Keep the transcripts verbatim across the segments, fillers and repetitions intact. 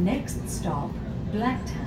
Next stop, Blacktown.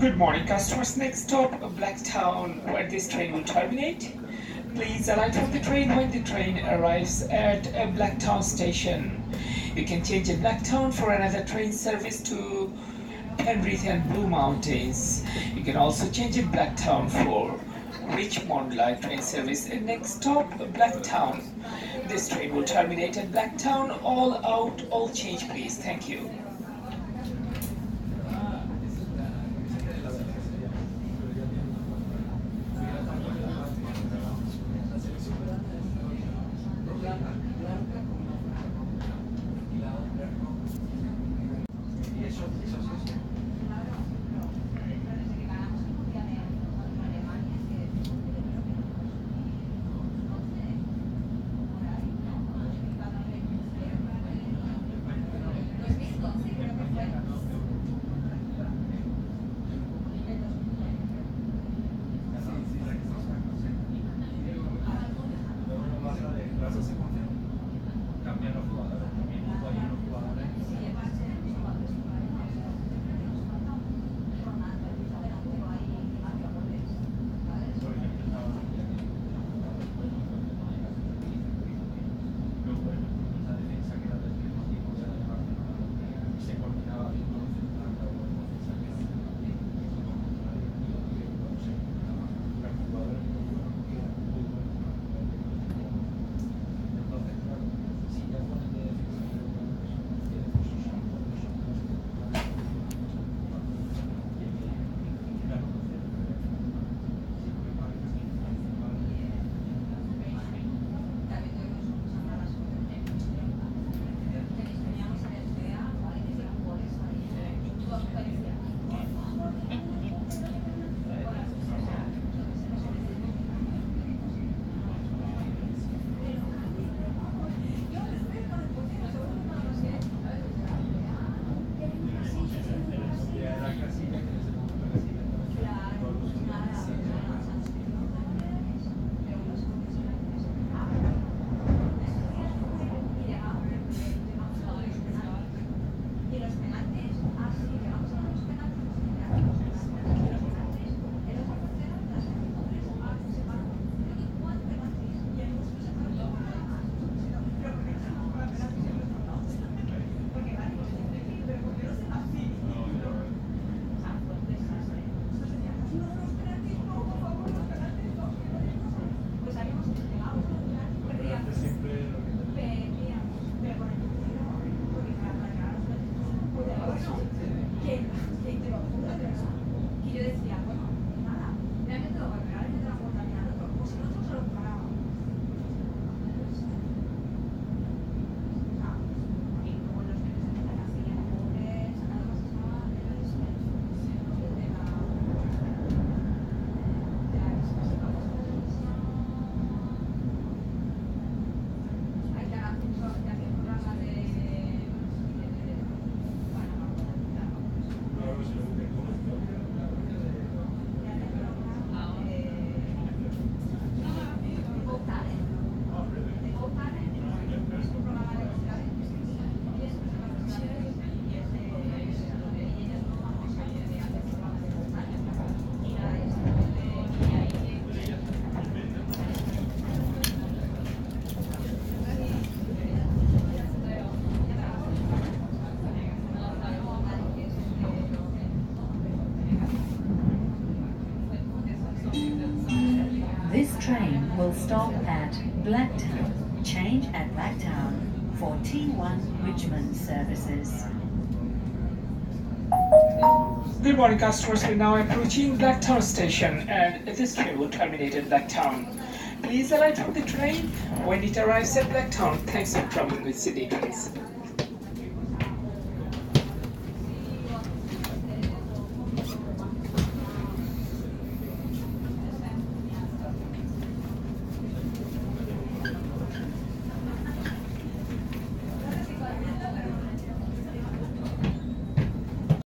Good morning, customers. Next stop, Blacktown, where this train will terminate. Please alight from the train when the train arrives at Blacktown station. You can change at Blacktown for another train service to Penrith and Blue Mountains. You can also change at Blacktown for Richmond Light train service. And next stop, Blacktown. This train will terminate at Blacktown. All out, all change, please. Thank you. This train will stop at Blacktown. Change at Blacktown for T one Richmond services. Good morning, customers. We're now approaching Blacktown station, and this train will terminate at Blacktown. Please alight from the train when it arrives at Blacktown. Thanks for traveling with City Trains.